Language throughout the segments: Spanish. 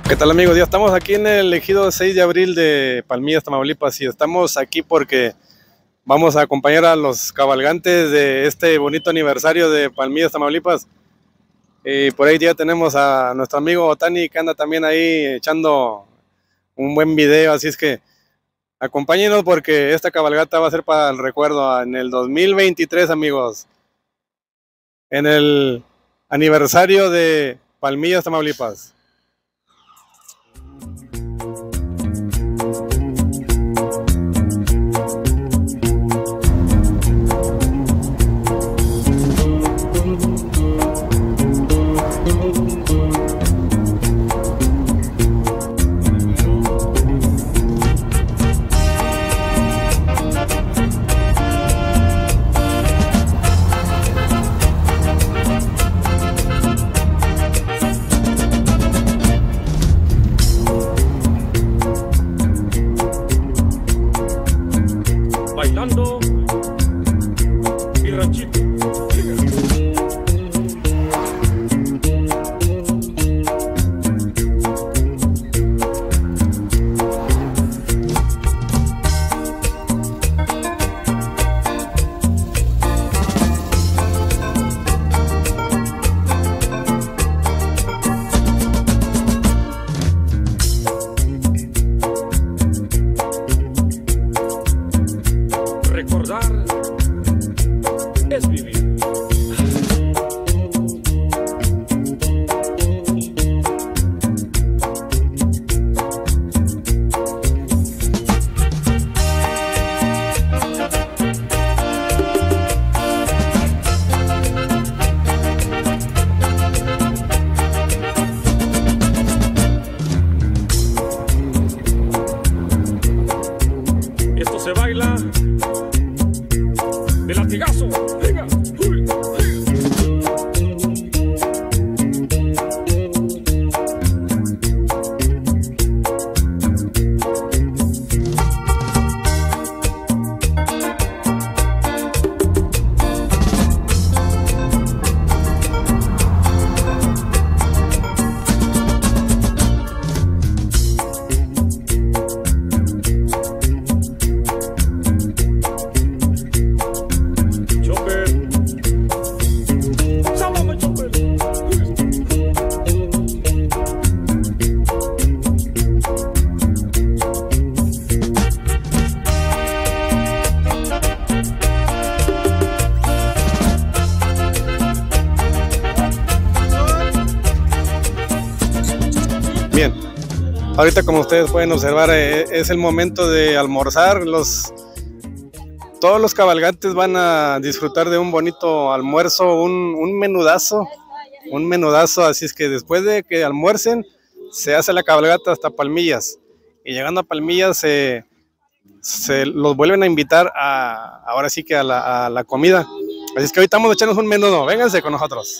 ¿Qué tal, amigos? Ya estamos aquí en el ejido 6 de abril de Palmillas, Tamaulipas, y estamos aquí porque vamos a acompañar a los cabalgantes de este bonito aniversario de Palmillas, Tamaulipas. Y por ahí ya tenemos a nuestro amigo Otani, que anda también ahí echando un buen video, así es que acompáñenos porque esta cabalgata va a ser para el recuerdo en el 2023, amigos, en el aniversario de Palmillas, Tamaulipas. Bailando y ranchito. Recordar es vivir. Esto se baila de latigazo. Venga. Bien, ahorita como ustedes pueden observar es el momento de almorzar. Todos los cabalgantes van a disfrutar de un bonito almuerzo, un menudazo, así es que después de que almuercen se hace la cabalgata hasta Palmillas, y llegando a Palmillas se los vuelven a invitar ahora sí que a la comida. Así es que ahorita vamos a echarnos un menudo, vénganse con nosotros.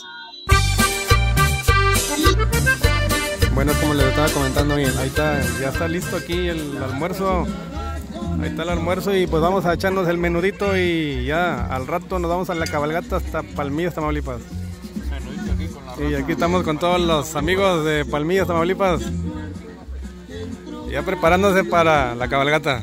Bueno, como les estaba comentando, bien, ahí está, ya está listo aquí el almuerzo. Ahí está el almuerzo y pues vamos a echarnos el menudito y ya al rato nos vamos a la cabalgata hasta Palmillas, Tamaulipas. Y aquí estamos con todos los amigos de Palmillas, Tamaulipas, ya preparándose para la cabalgata.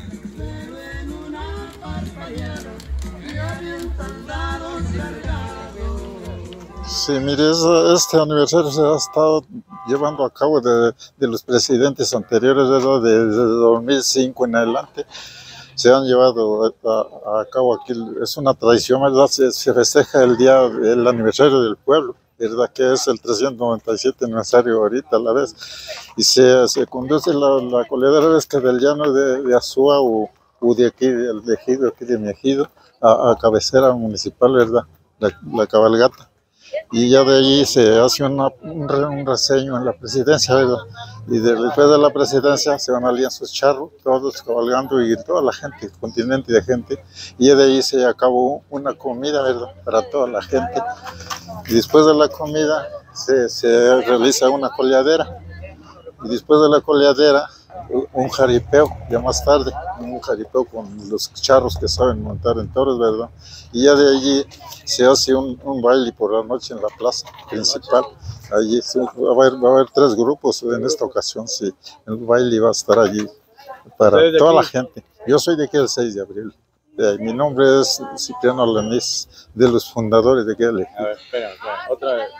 Sí, mire, este aniversario se ha estado llevando a cabo de los presidentes anteriores, ¿verdad? Desde 2005 en adelante. Se han llevado a cabo aquí, es una tradición, ¿verdad? Se festeja el aniversario del pueblo, ¿verdad? Que es el 397 aniversario ahorita a la vez. Y se conduce la coledera del llano de Azúa o de aquí, del ejido, aquí de mi ejido, a cabecera municipal, ¿verdad? La cabalgata. Y ya de allí se hace un reseño en la presidencia, ¿verdad? Y después de la presidencia se van a aliar sus charros, todos cabalgando y toda la gente, el continente de gente. Y ya de allí se acabó una comida, ¿verdad? Para toda la gente. Y después de la comida se realiza una coleadera. Y después de la coleadera un jaripeo, ya más tarde, un jaripeo con los charros que saben montar en toros, ¿verdad? Y ya de allí se hace un baile por la noche en la plaza principal. Allí va a haber 3 grupos en esta ocasión, sí. El baile va a estar allí para toda la gente. Yo soy de aquí el 6 de abril. Mi nombre es Cipriano Alanís, de los fundadores de aquí del ejido. A ver, espera, otra vez.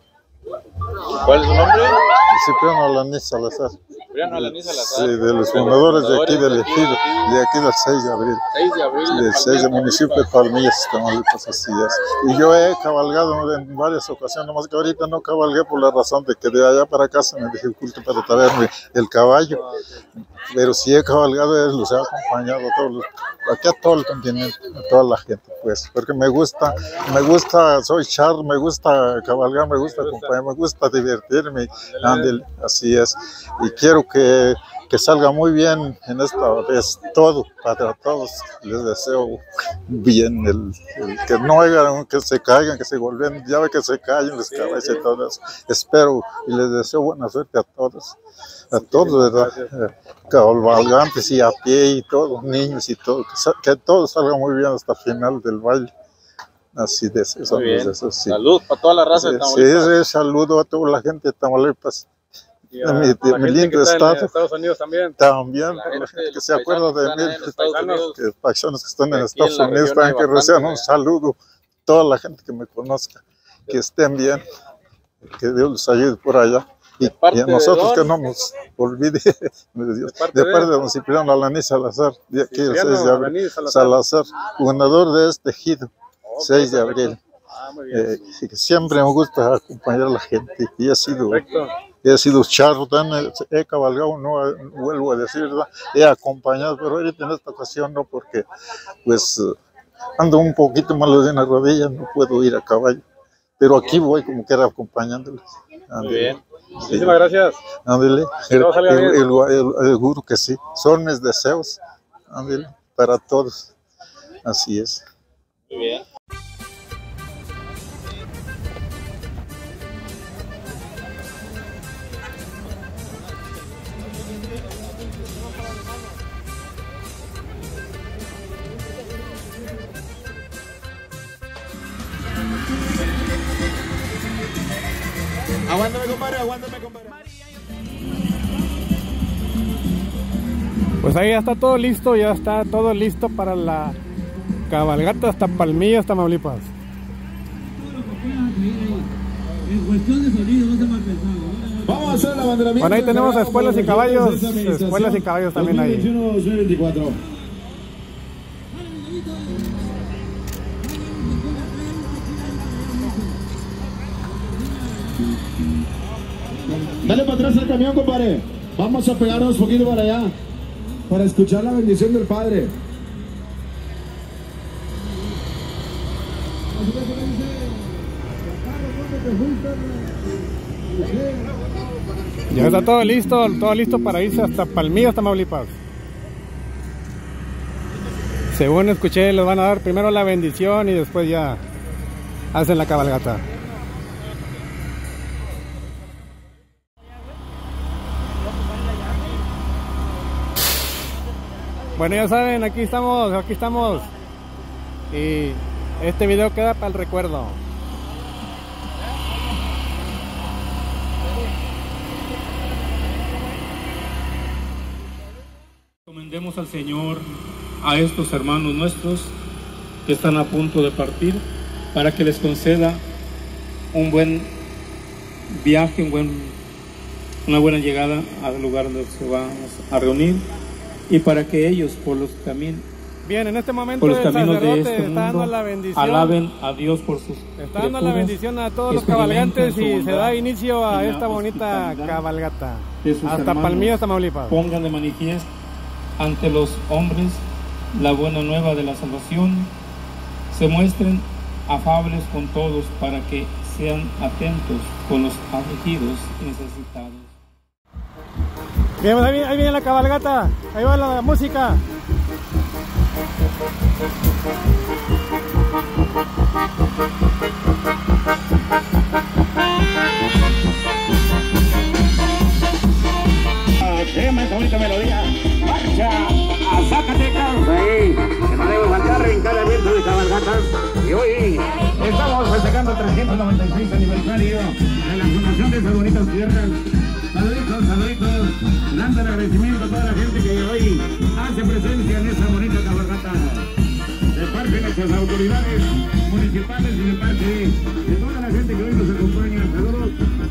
¿Cuál es su nombre? Cipriano Alanís Salazar. Cipriano Alanís Salazar. Sí, de los fundadores de aquí del ejido, de aquí del 6 de abril. 6 de abril. Del 6 del municipio de Palmillas, Tamaulipas, así es. Y yo he cabalgado en varias ocasiones, nomás que ahorita no cabalgué por la razón de que de allá para acá se me dificulta para traerme el caballo. Pero sí he cabalgado, los he acompañado aquí a todo el continente, a toda la gente, pues, porque me gusta, soy charro, me gusta cabalgar, me gusta acompañar, me gusta divertirme, así es. Y quiero que salga muy bien en esta vez todo, para todos les deseo bien, que no hagan, que se caigan, que se golpeen, ya ve que se caen los caballos y todas. Espero y les deseo buena suerte a todos, ¿verdad? Cabalgantes y a pie y todos, niños y todo, que todo salga muy bien hasta el final del baile. Así de eso. Muy bien. Eso sí. Salud para toda la raza de Tamaulipas. Sí, saludo a toda la gente de Tamaulipas. Y a mi gente lindo que está estado. en Estados Unidos también. También, La la gente, gente que los se acuerda de mí, paisanos que paisanos que están en aquí Estados en la Unidos, región también que hay reciban bastante, un saludo. Toda la gente que me conozca, que estén bien, que Dios los ayude por allá. Y a nosotros que no nos olvide de Dios. De parte de don Cipriano Alanís Salazar, de aquí el 6 de abril. Salazar, fundador de este ejido, 6 de abril. Muy bien. Que siempre me gusta acompañar a la gente y he sido charro, he cabalgado, no vuelvo a decir, ¿verdad? He acompañado, pero ahorita en esta ocasión no, porque pues ando un poquito malo de una rodilla, no puedo ir a caballo, pero aquí voy como que era acompañándoles. Muy bien. Muchísimas gracias. Ándele, seguro que sí, son mis deseos, ándele, para todos, así es. Muy bien. Aguántame, compadre. Pues ahí ya está todo listo, ya está todo listo para la cabalgata hasta Palmillas, Tamaulipas. En cuestión de sonido, no se me ha pensado. Vamos a hacer el abanderamiento. Bueno, ahí tenemos a espuelas y caballos, espuelas y caballos también ahí. 2021-2024. Dale para atrás el camión, compadre. Vamos a pegarnos un poquito para allá, para escuchar la bendición del Padre. Ya está todo listo para irse hasta Palmillas, Tamaulipas. Según escuché, les van a dar primero la bendición y después ya hacen la cabalgata. Bueno, ya saben, aquí estamos. Y este video queda para el recuerdo. Encomendemos al Señor a estos hermanos nuestros que están a punto de partir, para que les conceda un buen viaje, una buena llegada al lugar donde se van a reunir, y para que ellos por los caminos Bien, en este momento por los el caminos de sacerdote este está dando mundo la bendición. alaben a Dios por sus Está dando la bendición a todos los cabalgantes y se da inicio a esta bonita cabalgata hasta Palmillas, Tamaulipas. Pongan de manifiesto ante los hombres la buena nueva de la salvación, se muestren afables con todos para que sean atentos con los afligidos y necesitados. Bien, ahí viene la cabalgata, ahí va la música. Qué más bonita melodía. en cada evento de cabalgatas. Y hoy estamos festejando el 396 aniversario de la fundación de esas bonitas tierras. Saluditos, saluditos, dando el agradecimiento a toda la gente que hoy hace presencia en esta bonita cabalgata. De parte de nuestras autoridades municipales y de parte de toda la gente que hoy nos acompaña. Saludos.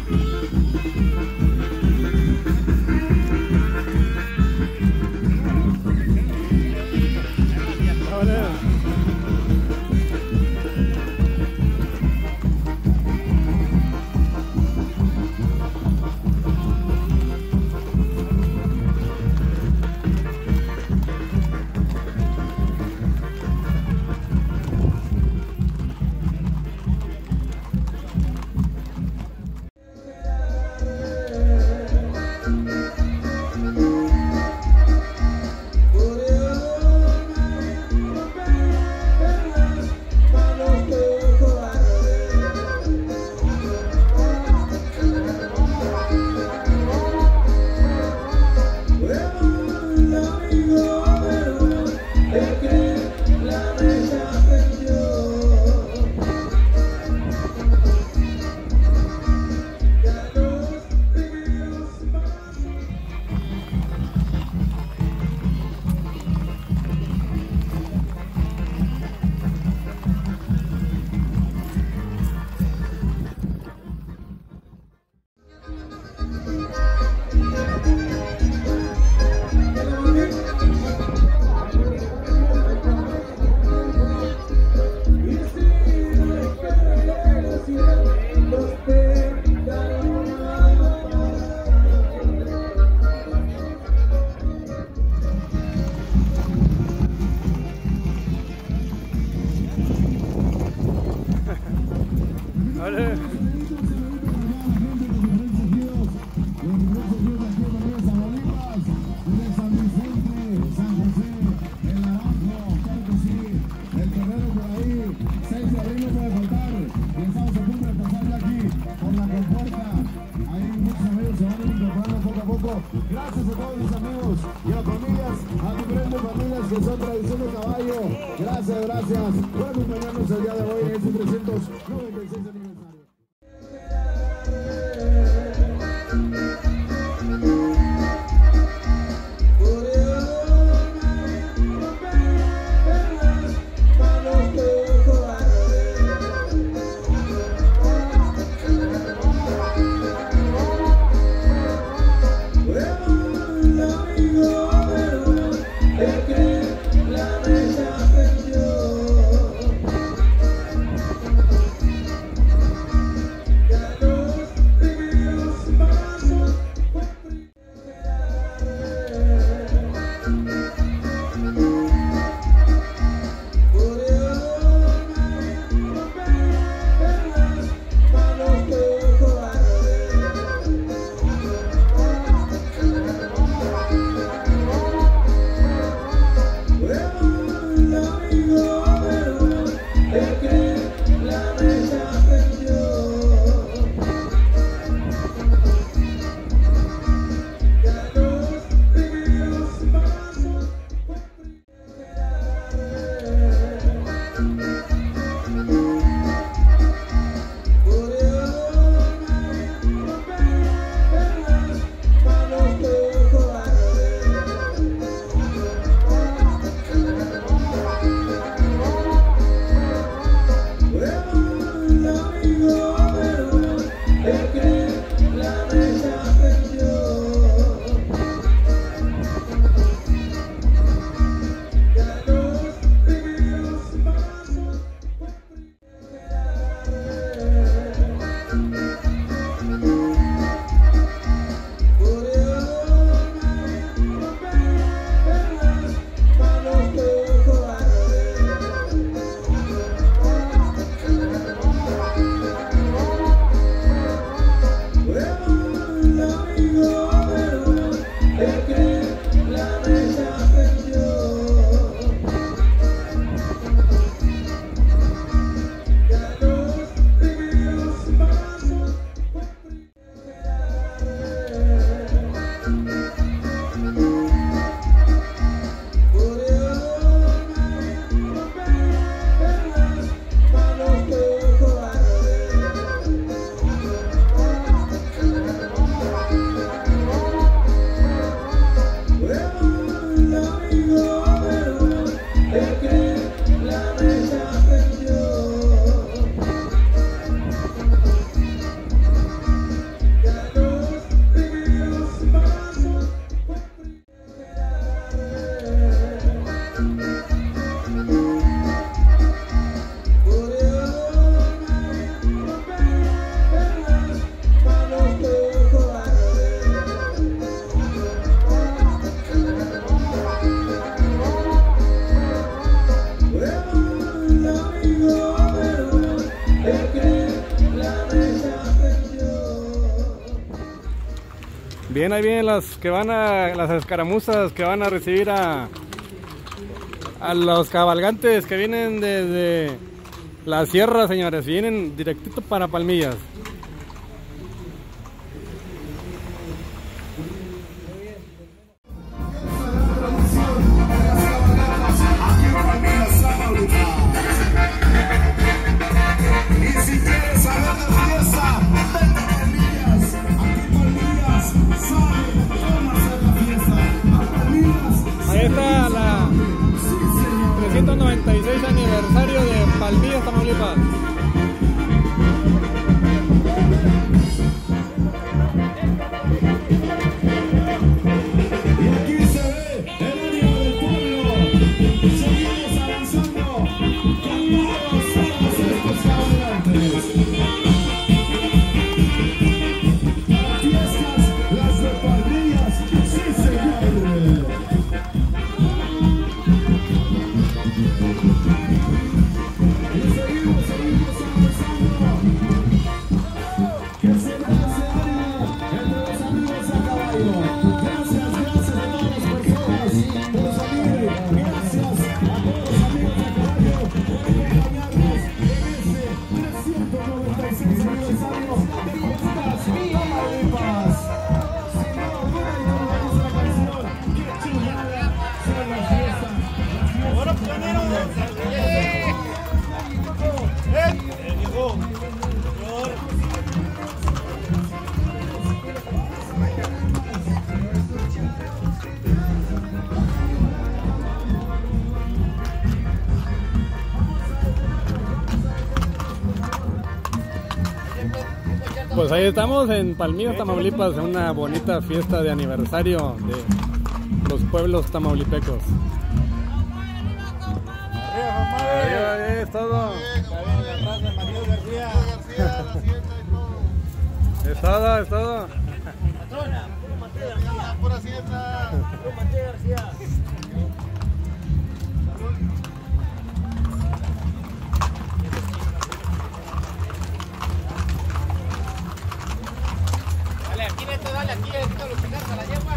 Gracias a todos mis amigos y a familias, a diferentes familias que son tradición de caballo. Gracias, gracias por acompañarnos el día de hoy en este 396 aniversario. Bien, ahí vienen las que van a las escaramuzas que van a recibir a los cabalgantes que vienen desde la sierra, señores. Vienen directito para Palmillas. Ahí está la 396 aniversario de Palmillas, Tamaulipas. Y aquí se ve el ánimo del pueblo. Seguimos avanzando con todos estos cabalgantes. Las fiestas, las de Palmillas, sí señor. Y seguimos avanzando. Que se vea ese ánimo entre los amigos a caballo. Gracias a todas las personas por salir. Gracias a todos los amigos a caballo por acompañarnos en este 396 aniversario de Fiestas Tamaulipas. Sin duda alguna, y como lo dice la canción, qué chulada son las fiestas. Ahora Pues ahí estamos en Palmillas, Tamaulipas, en una bonita fiesta de aniversario de los pueblos tamaulipecos. Arriba, es todo. Es todo, es todo. Dale, aquí Neto, dale, aquí Neto, lo que a la yegua.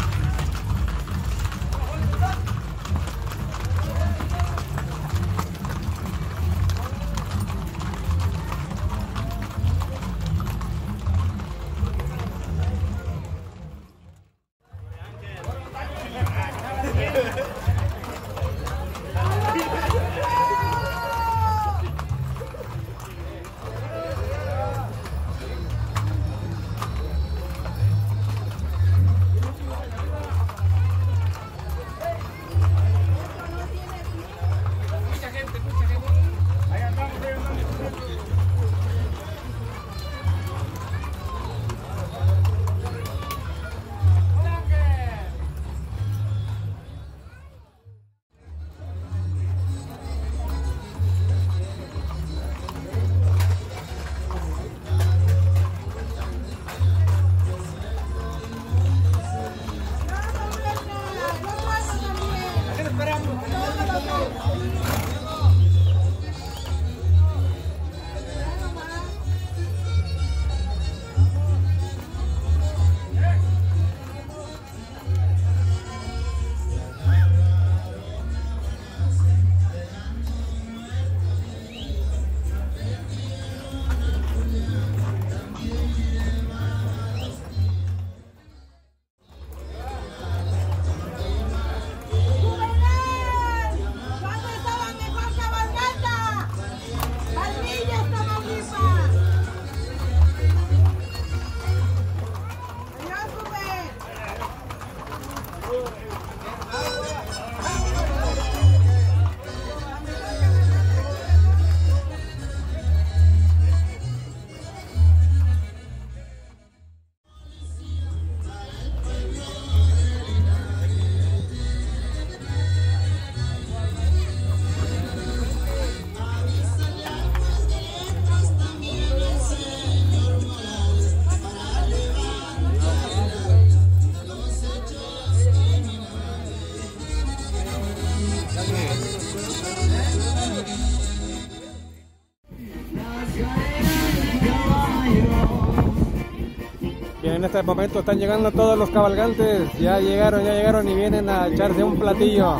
En este momento están llegando todos los cabalgantes, ya llegaron y vienen a echarse un platillo.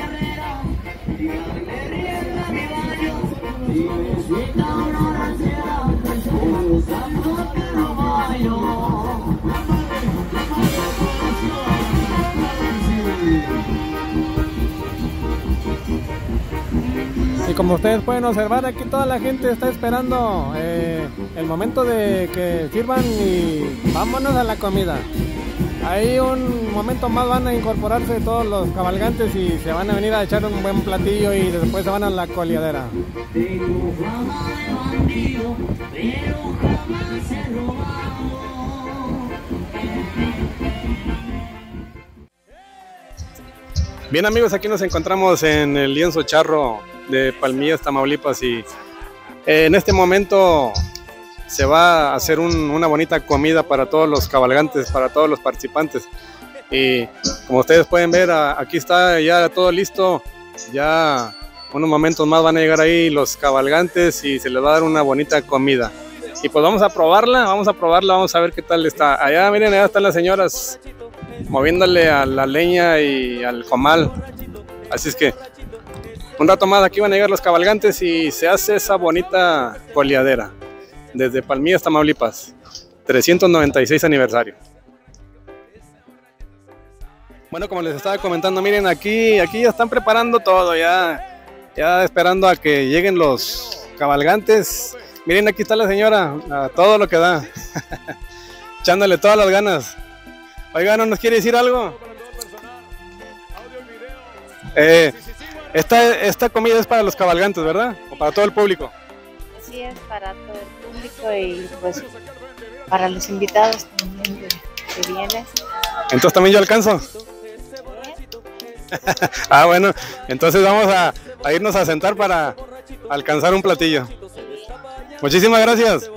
Y como ustedes pueden observar, aquí toda la gente está esperando el momento de que sirvan y vámonos a la comida. Ahí un momento más van a incorporarse todos los cabalgantes y se van a venir a echar un buen platillo y después se van a la coleadera. Bien amigos, aquí nos encontramos en el lienzo charro de Palmillas, Tamaulipas, y en este momento se va a hacer una bonita comida para todos los cabalgantes, para todos los participantes. Y como ustedes pueden ver, aquí está ya todo listo. Ya unos momentos más van a llegar ahí los cabalgantes y se les va a dar una bonita comida. Y pues vamos a probarla, vamos a ver qué tal está. Allá miren, allá están las señoras moviéndole a la leña y al comal. Así es que un rato más aquí van a llegar los cabalgantes y se hace esa bonita coleadera. Desde Palmillas, Tamaulipas, 396 aniversario. Bueno, como les estaba comentando, miren, aquí ya están preparando todo, ya esperando a que lleguen los cabalgantes. Miren, aquí está la señora, a todo lo que da, echándole todas las ganas. Oiga, ¿no nos quiere decir algo? Esta comida es para los cabalgantes, ¿verdad? ¿O para todo el público? Sí, es para todo el público y pues para los invitados también que vienen. Entonces también yo alcanzo. Ah, bueno, entonces vamos a irnos a sentar para alcanzar un platillo. Muchísimas gracias.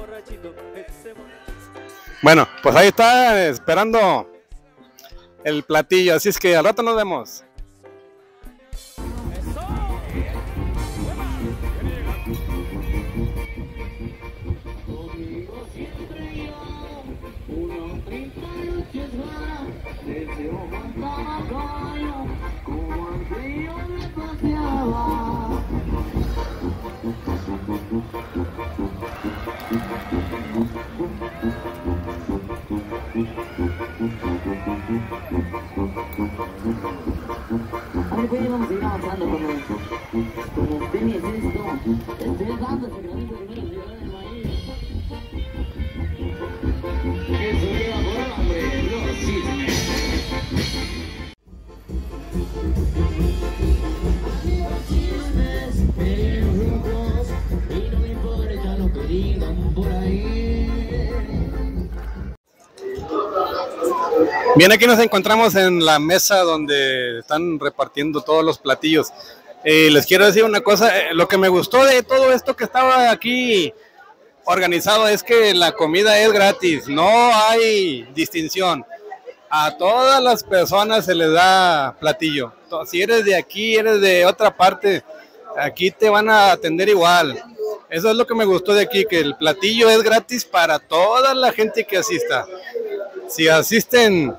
Bueno, pues ahí está esperando el platillo, así es que al rato nos vemos. Vamos a ir avanzando como tenis esto. Estoy dando ese granito primero ciudad del maíz. Eso lleva por hambre, los chismes. Los chismes, perros, y no me importa lo que digan por ahí. Bien, aquí nos encontramos en la mesa donde están repartiendo todos los platillos. Les quiero decir una cosa, lo que me gustó de todo esto que estaba aquí organizado es que la comida es gratis, no hay distinción. A todas las personas se les da platillo. Si eres de aquí, eres de otra parte, aquí te van a atender igual. Eso es lo que me gustó de aquí, que el platillo es gratis para toda la gente que asista. Si asisten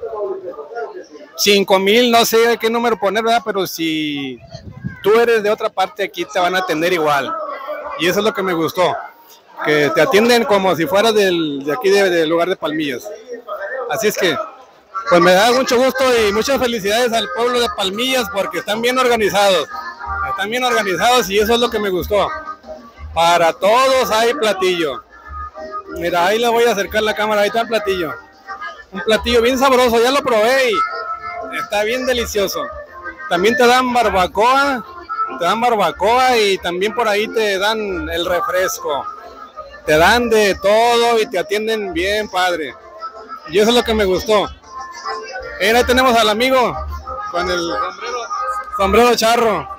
5,000, no sé qué número poner, ¿verdad? Pero si tú eres de otra parte, aquí te van a atender igual. Y eso es lo que me gustó, que te atienden como si fueras de aquí, del lugar de Palmillas. Así es que, pues me da mucho gusto y muchas felicidades al pueblo de Palmillas porque están bien organizados. Están bien organizados y eso es lo que me gustó. Para todos hay platillo. Mira, ahí le voy a acercar la cámara, ahí está el platillo. Un platillo bien sabroso, ya lo probé y está bien delicioso. También te dan barbacoa y también por ahí te dan el refresco. Te dan de todo y te atienden bien padre. Y eso es lo que me gustó. Ahí tenemos al amigo con el sombrero charro.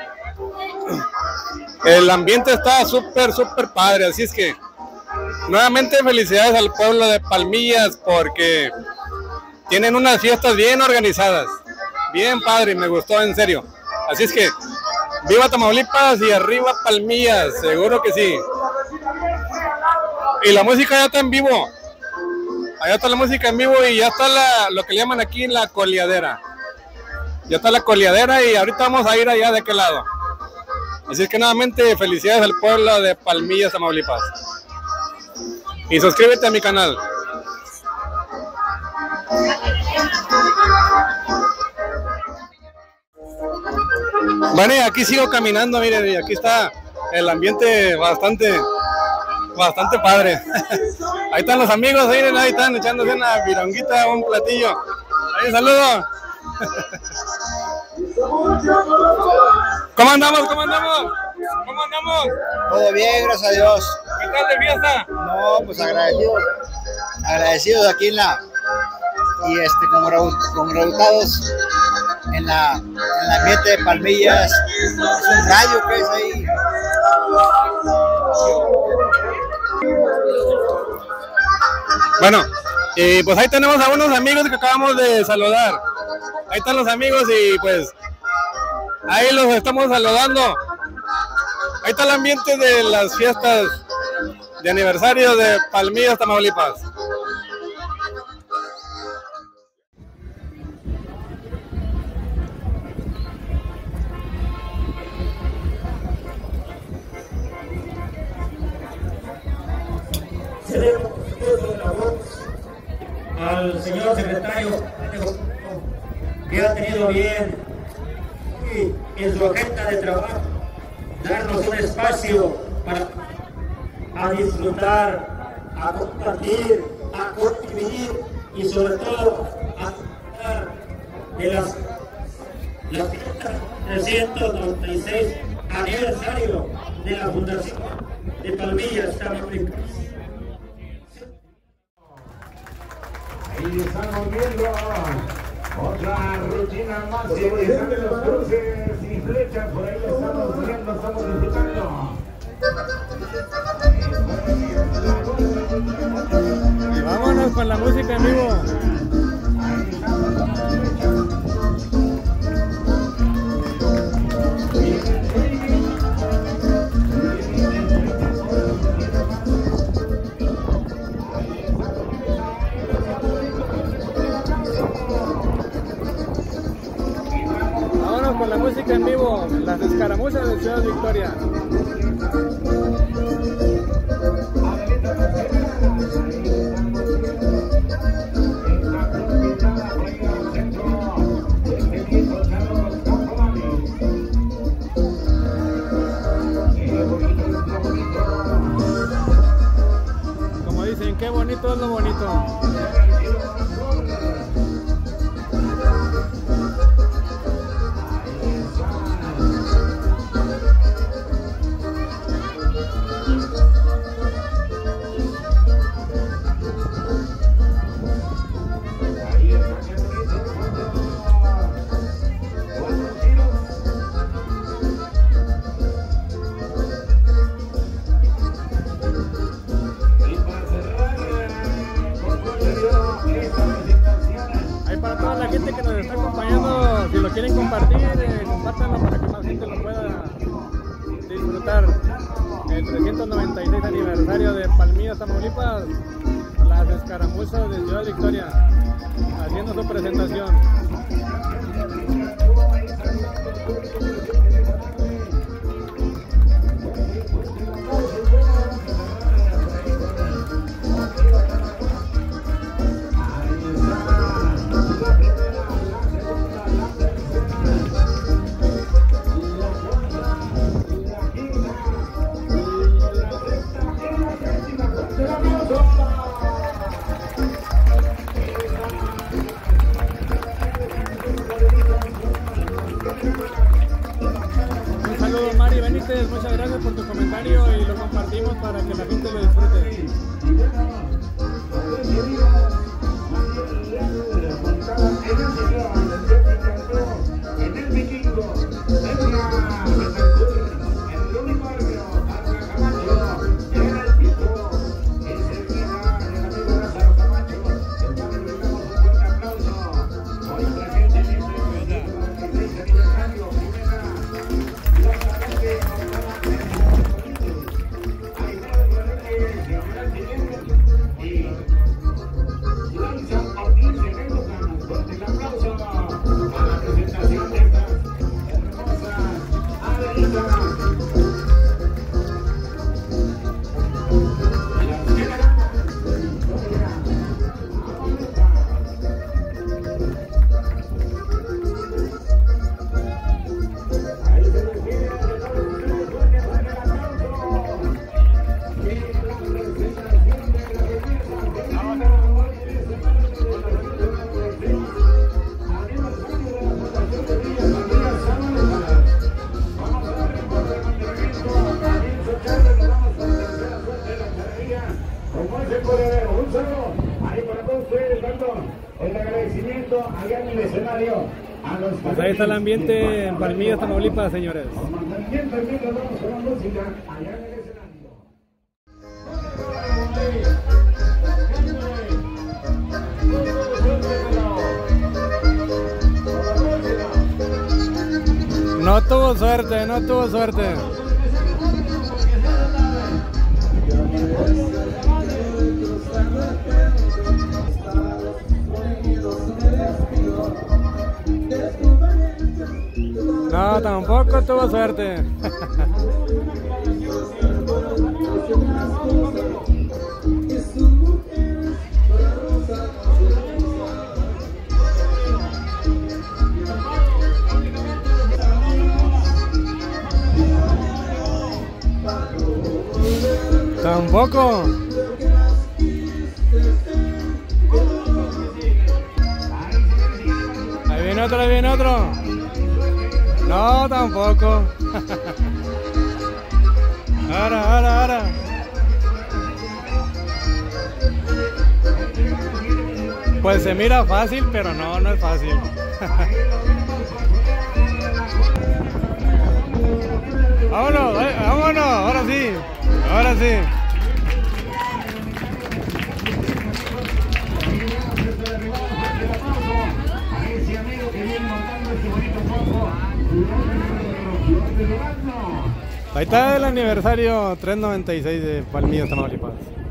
El ambiente está súper padre, así es que nuevamente felicidades al pueblo de Palmillas porque tienen unas fiestas bien organizadas, bien padre, me gustó en serio. Así es que viva Tamaulipas y arriba Palmillas, seguro que sí. Y la música ya está en vivo. Allá está la música en vivo y ya está lo que le llaman aquí la coleadera. Ya está la coleadera y ahorita vamos a ir allá de aquel lado. Así es que nuevamente felicidades al pueblo de Palmillas, Tamaulipas. Y suscríbete a mi canal. Bueno, y aquí sigo caminando, miren, y aquí está el ambiente bastante padre. Ahí están los amigos, miren, ahí están echándose una vironguita, un platillo. Ahí, saludos. ¿Cómo andamos? ¿Cómo andamos? ¿Cómo andamos? Todo bien, gracias a Dios. ¿Qué tal de fiesta? No, pues agradecidos aquí en la y congratados en la ambiente de Palmillas. Es un rayo que es ahí. Bueno, pues ahí tenemos a unos amigos que acabamos de saludar. Ahí están los amigos y pues ahí los estamos saludando. Ahí está el ambiente de las fiestas de aniversario de Palmillas, Tamaulipas. Al señor secretario que ha tenido bien en su agenda de trabajo darnos un espacio para disfrutar, a compartir, a convivir y sobre todo a disfrutar de las fiestas 396 aniversario de la Fundación de Palmillas, Tamaulipas. Ahí estamos viendo otra rutina más que de los cruces y flechas, por ahí lo estamos viendo, estamos disfrutando. Vámonos con la música en vivo. Con la música en vivo, las escaramuzas de Ciudad Victoria. Como dicen, qué bonito es lo bonito. Si lo quieren compartir, compártanlo para que más gente lo pueda disfrutar. El 396 aniversario de Palmillas, Tamaulipas, las escaramuzas de Ciudad Victoria, haciendo su presentación. Muchas gracias por tu comentario y lo compartimos para que la gente lo disfrute. allá en el escenario. Pues ahí está el ambiente en Palmillas, Tamaulipas, señores. Con mantenimiento en mientras vamos con la música allá en el escenario. No tuvo suerte, no tuvo suerte. No, tampoco tuvo suerte. Tampoco. Ahí viene otro, ahí viene otro. No, tampoco. Ahora. Pues se mira fácil, pero no es fácil. Vámonos, vámonos, ahora sí. Ahora sí. Ahí está el aniversario 396 de Palmillas, Tamaulipas.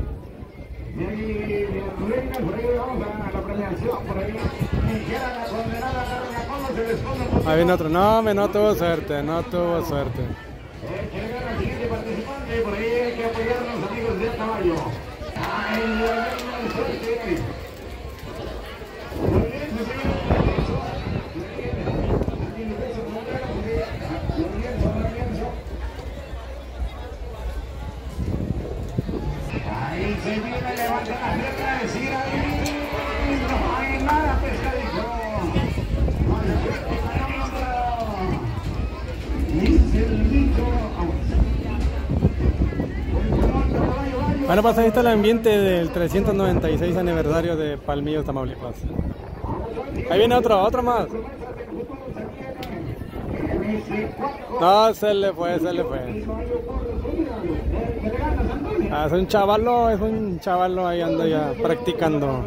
Ahí viene otro. No tuvo suerte, no tuvo suerte. El siguiente participante, por ahí hay que apoyarnos, amigos de caballo. Ahí se viene, levanta la pierna, decir ahí, no hay nada, pescadito. Bueno, pues ahí está el ambiente del 396 aniversario de Palmillas, Tamaulipas. Ahí viene otro más. No, se le fue. Ah, es un chavalo, ahí anda ya practicando.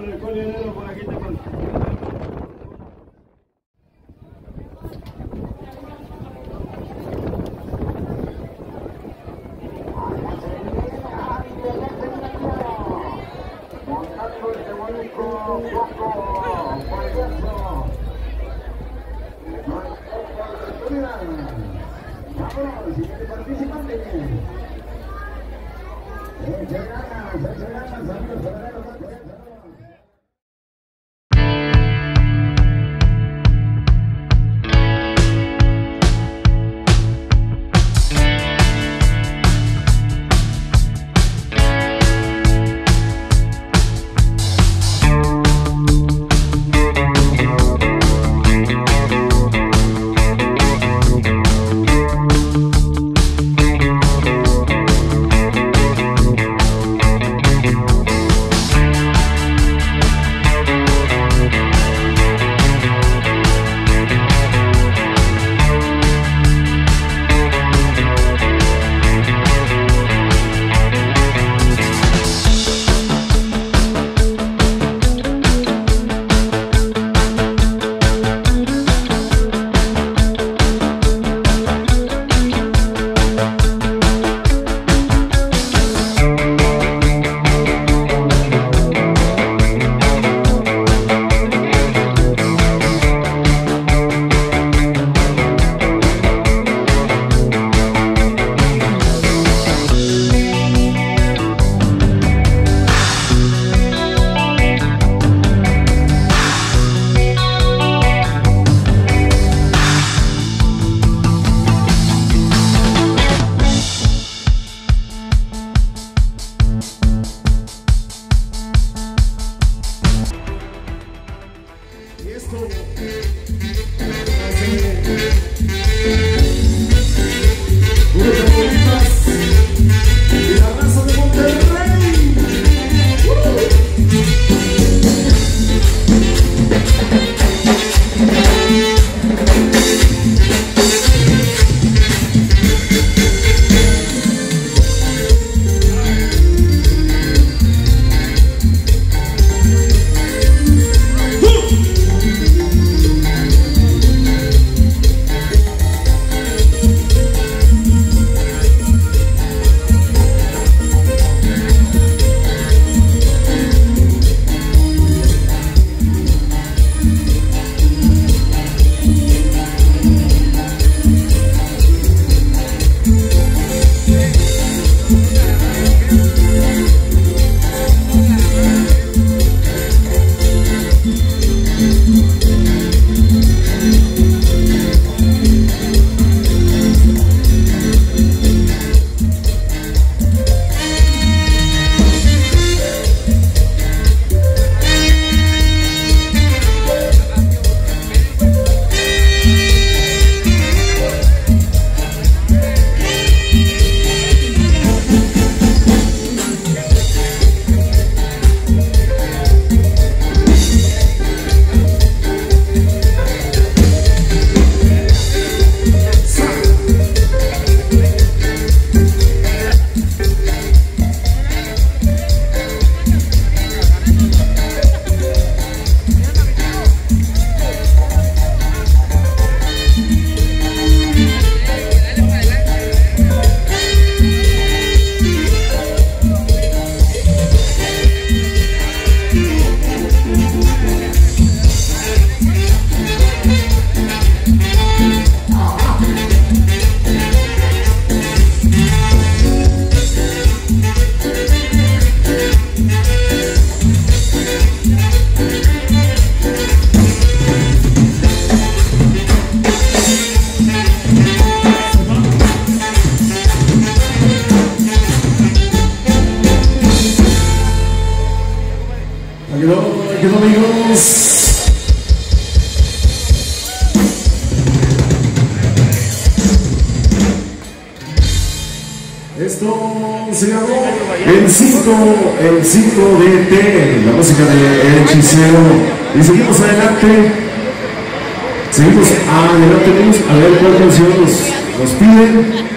se llamó el 5 de T, la música de El Hechicero. Y seguimos adelante. Seguimos adelante, vamos a ver cuál canción nos piden.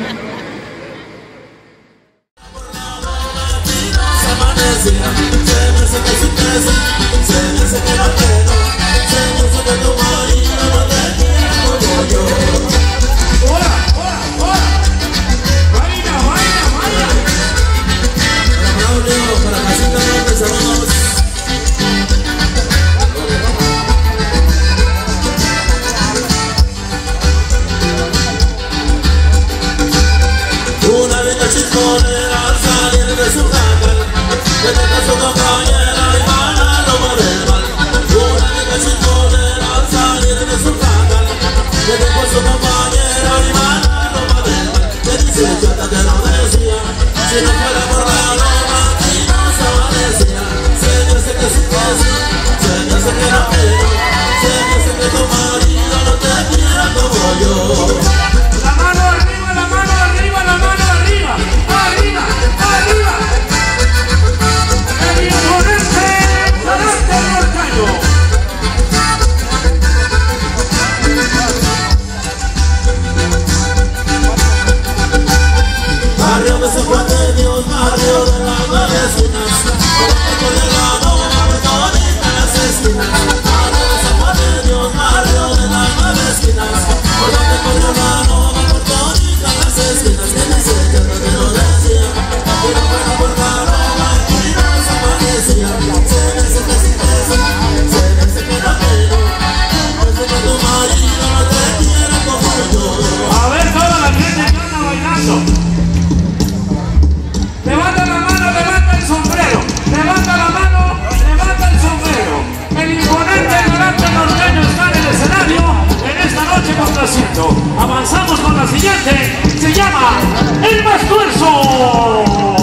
Avanzamos con la siguiente, se llama El Más Tuerzo.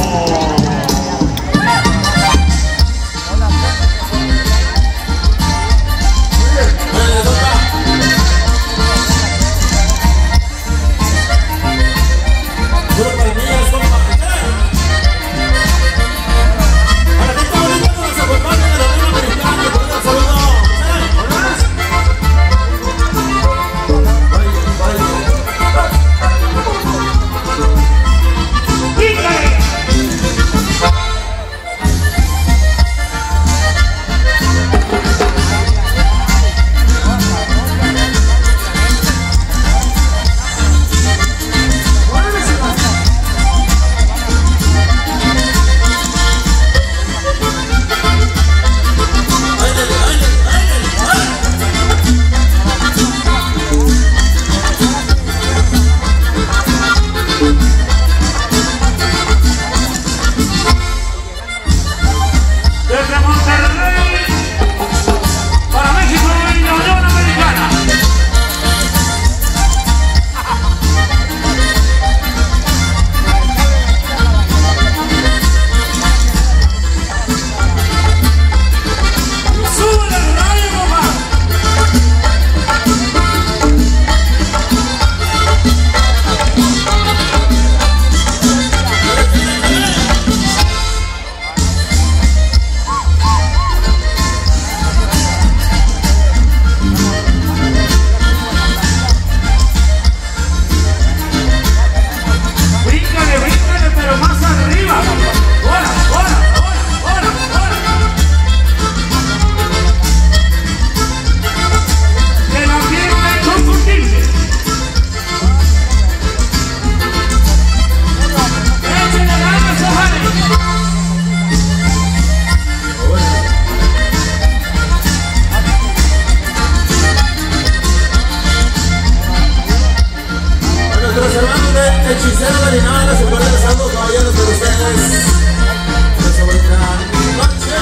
Hechicero de Linares, se puede rezando, caballeros de ustedes. Eso va a entrar noche.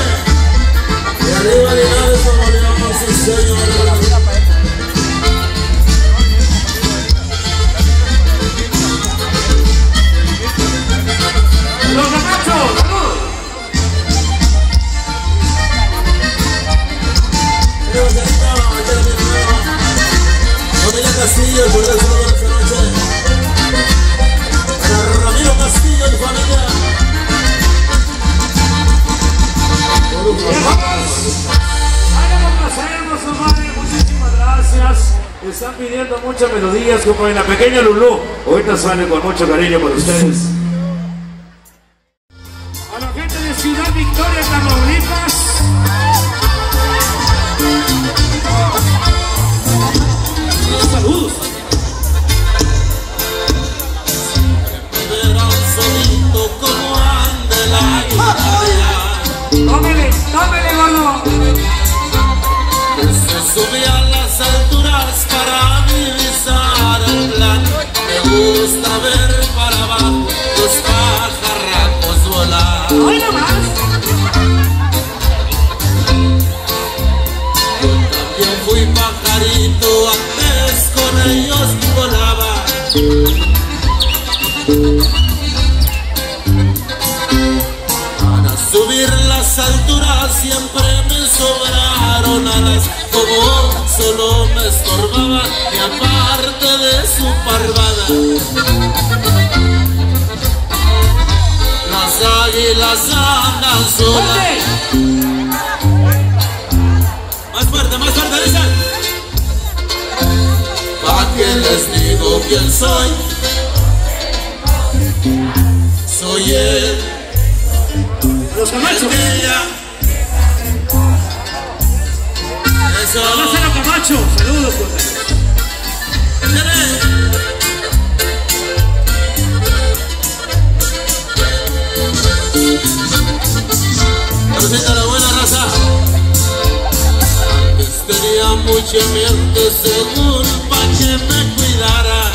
Y arriba Linares, como León, sí señor. Los Gamachos, salud. Familia Castillo, por el saludo de esta noche. Ramiro Castillo y familia. Muchísimas gracias. Están pidiendo muchas melodías como en la pequeña Lulú. Ahorita sale con mucho cariño para ustedes. A la gente de Ciudad Victoria, Tamaulipas. Saludos. Tómele, tómele, gordo. Se sube a las alturas para divisar el plan. Me gusta ver para abajo los pajarracos volar. ¡Ay, no más! Yo también fui pajarito, antes con ellos volaba. Para subir las alturas siempre me sobraron alas, como solo me estorbaba y aparte de su parvada. Las águilas andan solas. Más fuerte, dicen. ¿Pa' qué les digo quién soy? Soy él. Los Camachos. Eso. Hola, Camacho. Saludos, Recita la buena raza. Antes tenía mucha mente según pa' que me cuidara.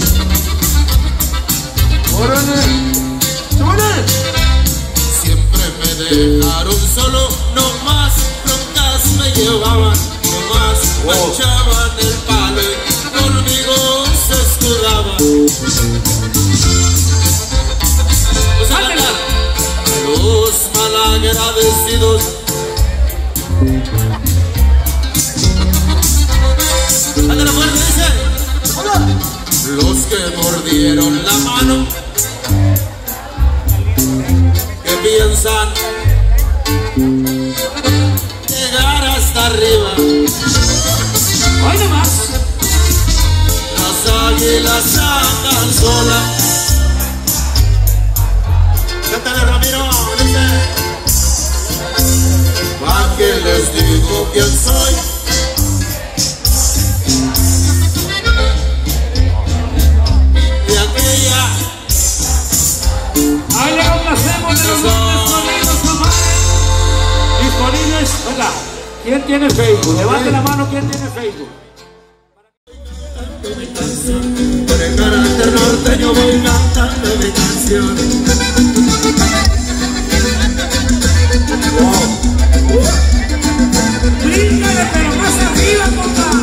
Siempre me dejaron solo, no más broncas me llevaban, no más manchaban el palo y conmigo se escudaban. Pues a cantar, los malagradecidos. Ándale fuerte, dice. Los que mordieron la mano, que piensan llegar hasta arriba. ¡Ay, no más! Las águilas andan solas. Cántale, Ramiro, dice. ¿Pa' qué les digo quién soy? De aquella. ¡Ahí le complacemos de los hombres conmigo, compadre! Disponibles. Venga, ¿quién tiene Facebook? Levante la mano, ¿quién tiene Facebook? Por el carácter norteño voy cantando mi canción. ¡Bríncale, pero más arriba, compa!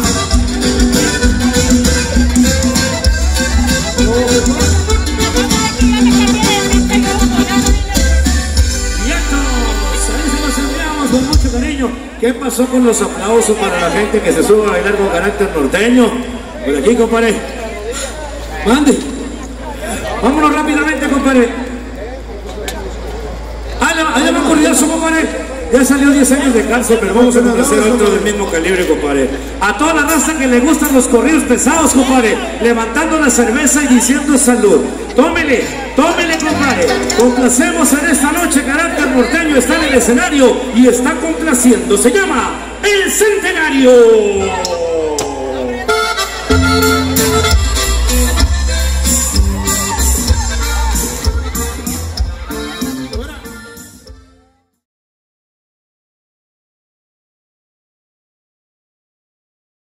Con mucho cariño. ¿Qué pasó con los aplausos para la gente que se sube a bailar con carácter norteño? Por aquí, compadre. Mande. Vámonos rápidamente, compadre. Allá va cordiazo, compadre. Ya salió 10 años de cárcel, pero vamos a complacer a otro del mismo calibre, compadre. A toda la raza que le gustan los corridos pesados, compadre, levantando la cerveza y diciendo salud. Tómele, tómele, compadre. Complacemos en esta noche, carácter norteño está en el escenario y está complaciendo. Se llama El Centenario.